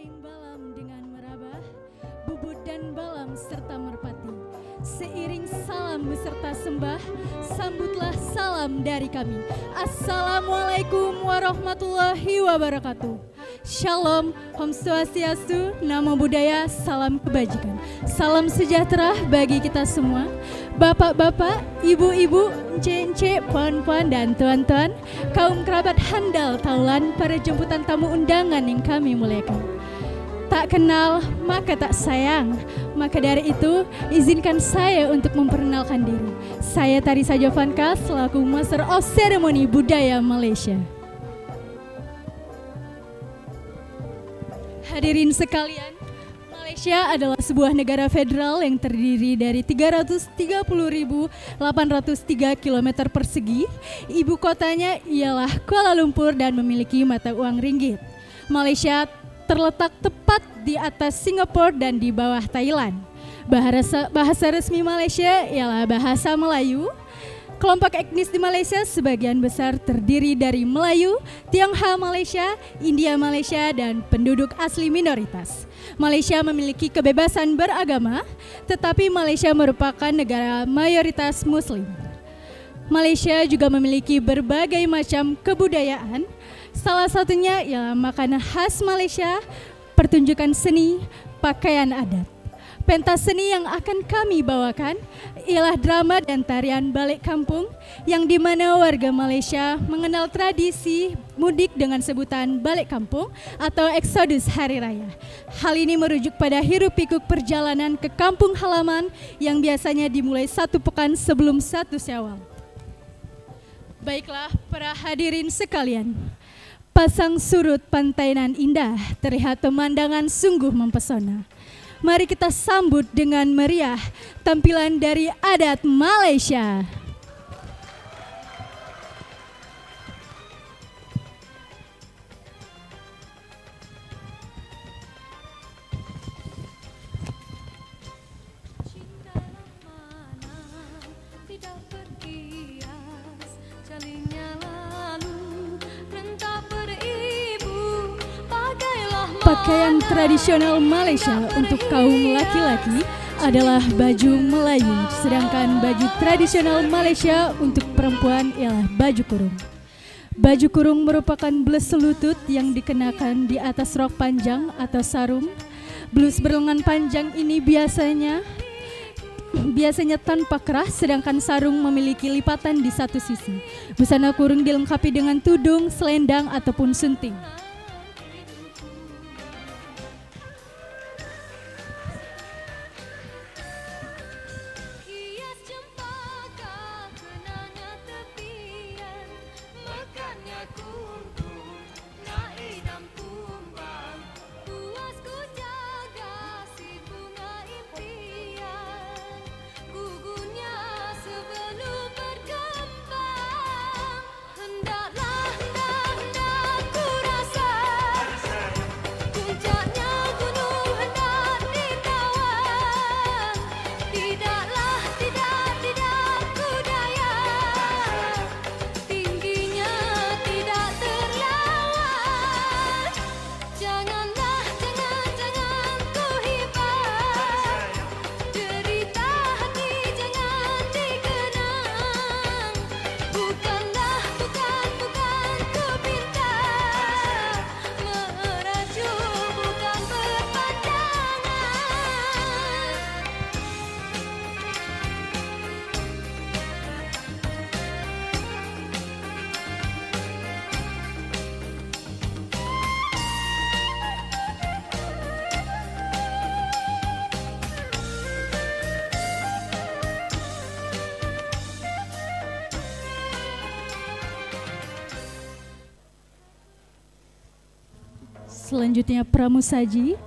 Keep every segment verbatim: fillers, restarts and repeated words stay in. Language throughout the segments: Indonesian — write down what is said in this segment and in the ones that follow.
Dendeng balam dengan merabah, bubut dan balam serta merpati. Seiring salam beserta sembah, sambutlah salam dari kami. Assalamualaikum warahmatullahi wabarakatuh. Shalom, Om Swastiastu, Namo Buddhaya, salam kebajikan. Salam sejahtera bagi kita semua. Bapak-bapak, ibu-ibu, ence-ence, puan-puan, dan tuan-tuan, kaum kerabat handal taulan, para jemputan tamu undangan yang kami muliakan. Tak kenal, maka tak sayang. Maka dari itu, izinkan saya untuk memperkenalkan diri. Saya Tarisa Jovanka, selaku Master of Ceremony Budaya Malaysia. Hadirin sekalian, Malaysia adalah sebuah negara federal yang terdiri dari tiga ratus tiga puluh ribu delapan ratus tiga kilometer persegi. Ibu kotanya ialah Kuala Lumpur dan memiliki mata uang ringgit. Malaysia terletak tepat di atas Singapura dan di bawah Thailand. Bahasa, bahasa resmi Malaysia ialah bahasa Melayu. Kelompok etnis di Malaysia sebagian besar terdiri dari Melayu, Tionghoa Malaysia, India Malaysia, dan penduduk asli minoritas. Malaysia memiliki kebebasan beragama, tetapi Malaysia merupakan negara mayoritas Muslim. Malaysia juga memiliki berbagai macam kebudayaan, salah satunya ialah makanan khas Malaysia, pertunjukan seni, pakaian adat. Pentas seni yang akan kami bawakan ialah drama dan tarian balik kampung, yang dimana warga Malaysia mengenal tradisi mudik dengan sebutan balik kampung atau eksodus hari raya. Hal ini merujuk pada hiruk pikuk perjalanan ke kampung halaman yang biasanya dimulai satu pekan sebelum satu Syawal. Baiklah para hadirin sekalian, pasang surut pantai nan indah, terlihat pemandangan sungguh mempesona. Mari kita sambut dengan meriah tampilan dari adat Malaysia. Pakaian tradisional Malaysia untuk kaum laki-laki adalah baju Melayu, sedangkan baju tradisional Malaysia untuk perempuan ialah baju kurung. Baju kurung merupakan blus selutut yang dikenakan di atas rok panjang atau sarung. Blus berlengan panjang ini biasanya biasanya tanpa kerah, sedangkan sarung memiliki lipatan di satu sisi. Busana kurung dilengkapi dengan tudung, selendang ataupun sunting. Selanjutnya pramusaji.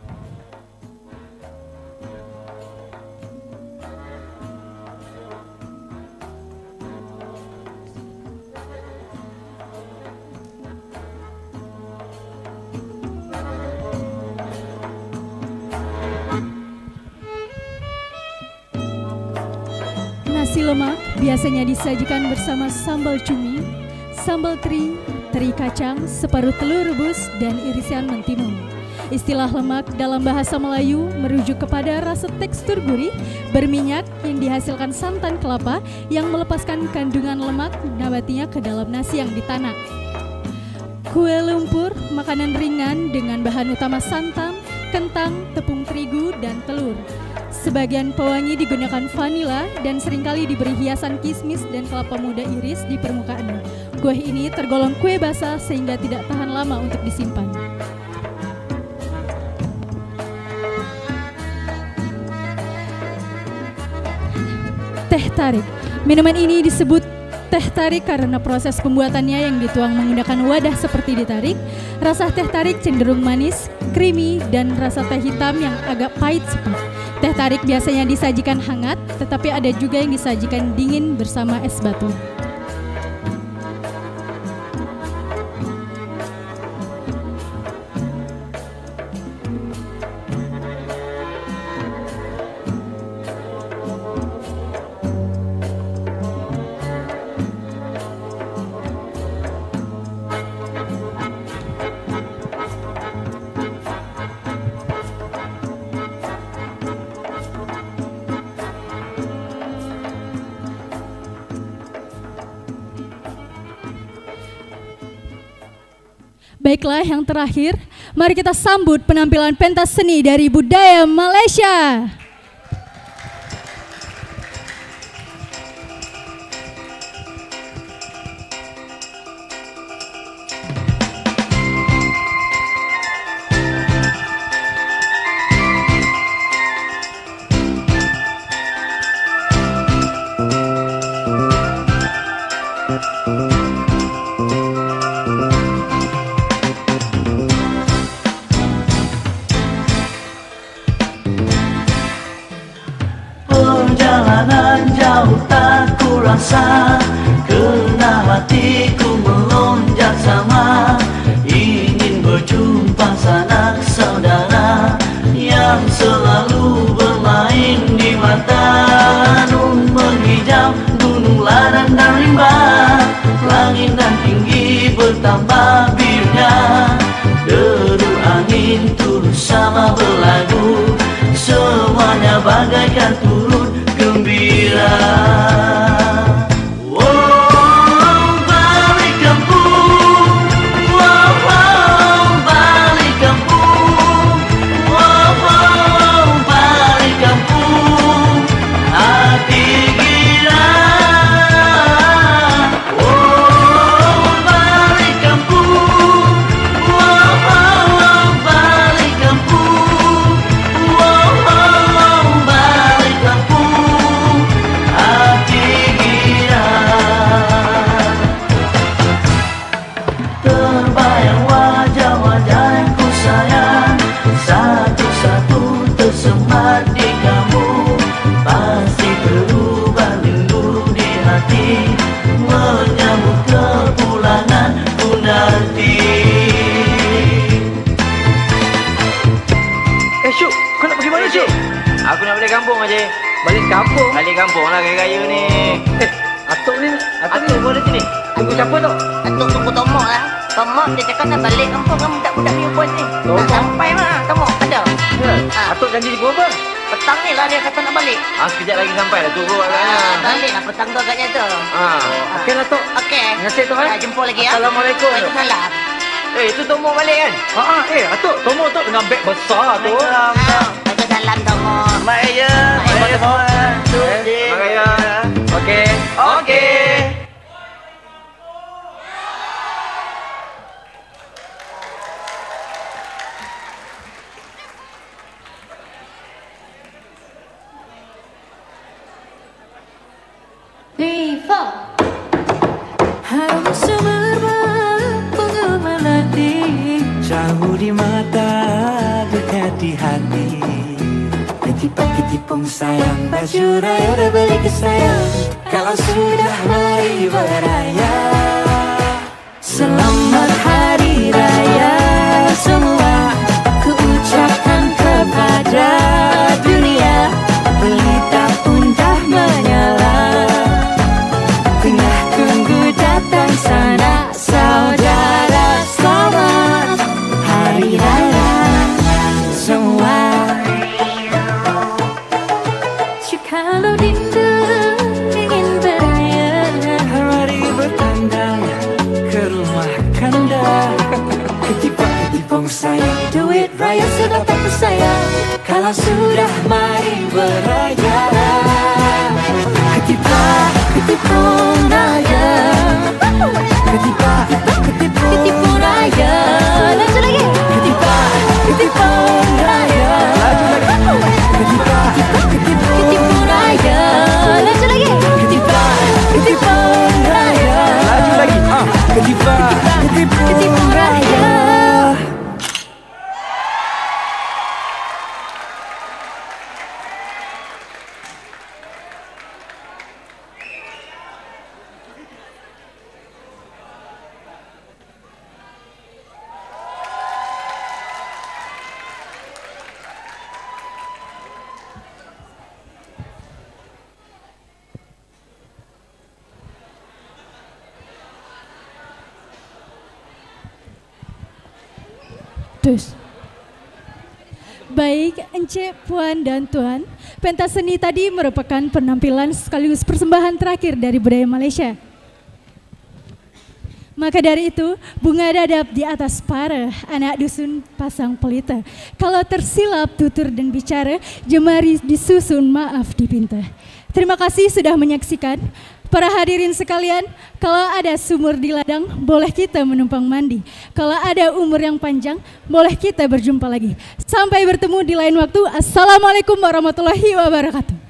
Nasi lemak biasanya disajikan bersama sambal cumi, sambal teri, teri kacang, separuh telur rebus, dan irisan mentimun. Istilah lemak dalam bahasa Melayu merujuk kepada rasa tekstur gurih, berminyak yang dihasilkan santan kelapa yang melepaskan kandungan lemak nabatinya ke dalam nasi yang ditanak. Kue lumpur, makanan ringan dengan bahan utama santan, kentang, tepung terigu, dan telur. Sebagian pewangi digunakan vanila dan seringkali diberi hiasan kismis dan kelapa muda iris di permukaannya. Kue ini tergolong kue basah sehingga tidak tahan lama untuk disimpan. Teh tarik. Minuman ini disebut teh tarik karena proses pembuatannya yang dituang menggunakan wadah seperti ditarik. Rasa teh tarik cenderung manis, creamy, dan rasa teh hitam yang agak pahit sepet. Teh tarik biasanya disajikan hangat, tetapi ada juga yang disajikan dingin bersama es batu. Baiklah, yang terakhir, mari kita sambut penampilan pentas seni dari budaya Malaysia. Perjalanan jauh tak kurasa, kerana hatiku melonjak sama, ingin berjumpa sanak saudara yang selalu bermain di mata. Nun menghijau gunung ladang dan rimba, langit dan tinggi bertambah birunya, deru angin turut sama berlagu, semuanya bagaikan turut gembira. Oh, balik kampung, oh, oh, balik kampung, oh, oh, balik kampung, hati gila. Oh, balik kampung, oh, oh, balik kampung, oh, oh, balik kampung, hati gila. Terbayang wajah-wajah yang ku sayang, satu-satu tersemat di kamu, pasti berubah rindu di hati, menyambut kepulangan ku nanti. Eh Syuk, kau nak pergi mana Syuk? Aku nak balik kampung aja. Balik kampung? Balik kampung lah raya-raya ni. Eh, Atuk ni, Atuk ni. Atuk pun ada sini. Tunggu siapa tu? Atuk tunggu Tomok lah. Tomok dia cakap nak balik kampung dengan budak-budak ni pun ni. Tomok? Tak sampai mah. Tomok ada. Ya. Ha. Atuk janji di apa? Petang ni lah dia kata nak balik. Ah, sekejap lagi sampai dah turun agaknya. Ah, balik lah petang tu agaknya tu. Ah. Okey lah Tok. Okey. Terima kasih Tok. Ah, jumpa lagi ya. Assalamualaikum. Waalaikumsalam. Eh, itu Tomok balik kan? Ha ah, eh Atuk, Tomok tu dengan beg besar tu. Ah, Waalaikumsalam Tomok. Mak Raya. Mak Raya. Eh, Mak Raya. Okey. Okey. Three, four. Harum semerbak bunga melati, jauh di mata, dekat di hati. Ketipung-ketipung sayang, baju raya dah beli ke sayang, kalau sudah mari beraya. Selamat Hari Raya semua, ku ucapkan kepada dunia, pelita pun dah menyala. Tengah tunggu datang sanak saudara, selamat Hari Raya. Kalau rindu ingin beraya, mari bertandang ke rumah kanda. Ketipang-ketipang sayang, duit raya sudah tak bersayang. Kalau sudah mari beraya. Ketipang-ketipang raya, ketipang-ketipang raya. Laju lagi. Ketipang-ketipang raya, laju lagi. Ketipang-ketipang raya, laju lagi. Ketipang-ketipang raya, laju lagi. Ah, ketipang-ketipang raya. Dus. Baik, Ence, Puan, dan Tuan, pentas seni tadi merupakan penampilan sekaligus persembahan terakhir dari budaya Malaysia. Maka dari itu, bunga dadap di atas para anak dusun pasang pelita. Kalau tersilap tutur dan bicara, jemari disusun maaf dipinta. Terima kasih sudah menyaksikan. Para hadirin sekalian, kalau ada sumur di ladang, boleh kita menumpang mandi. Kalau ada umur yang panjang, boleh kita berjumpa lagi. Sampai bertemu di lain waktu. Assalamualaikum warahmatullahi wabarakatuh.